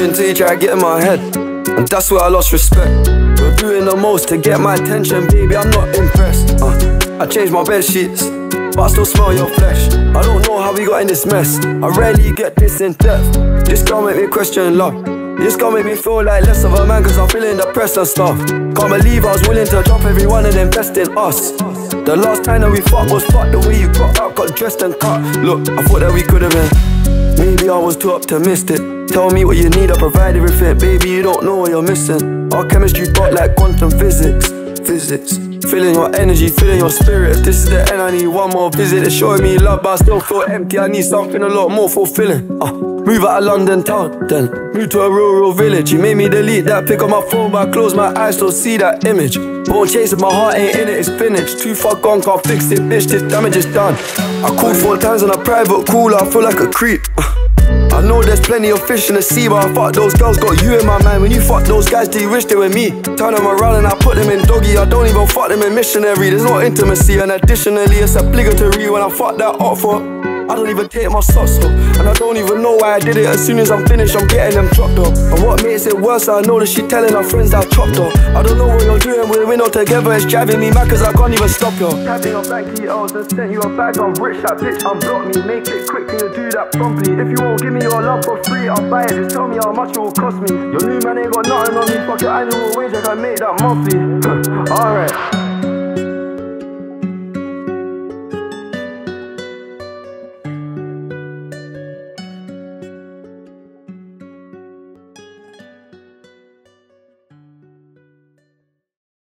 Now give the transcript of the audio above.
until you try to get in my head, and that's where I lost respect. You're doing the most to get my attention, baby, I'm not impressed. I changed my bed sheets, but I still smell your flesh. I don't know how we got in this mess, I rarely get this in depth. This gon' make me question love. This gon' make me feel like less of a man, cause I'm feeling depressed and stuff. Can't believe I was willing to drop everyone and invest in us. The last time that we fucked was fucked. The way you got out, got dressed and cut. Look, I thought that we could've been. Maybe I was too optimistic. Tell me what you need, I provide everything. Baby, you don't know what you're missing. Our chemistry got like quantum physics. Feeling your energy, feeling your spirit. If this is the end, I need one more visit. It's showing me love, but I still feel empty. I need something a lot more fulfilling. Move out of London town, then move to a rural village. You made me delete that pic on my phone, but I close my eyes, still see that image. Bone chasing, my heart ain't in it, it's finished. Too far gone, can't fix it, bitch, this damage is done. I called 4 times on a private call, I feel like a creep. I know there's plenty of fish in the sea, but I fuck those girls, got you in my mind. When you fuck those guys, do you wish they were me? Turn them around and I put them in doggy. I don't even fuck them in missionary. There's no intimacy, and additionally it's obligatory when I fuck that up for. I don't even take my socks off, and I don't even know why I did it. As soon as I'm finished, I'm getting them chopped up. And what makes it worse, I know that she telling her friends that I chopped up. I don't know what you're doing, we're not together. It's driving me mad cause I can't even stop you. Tapping your bank details and sent you a bag. I'm rich, that bitch unblock me. Make it quick, can you do that promptly? If you won't give me your love for free, I'll buy it. Just tell me how much it will cost me. Your new man ain't got nothing on me. Fuck your annual wage, I can make that monthly. Alright.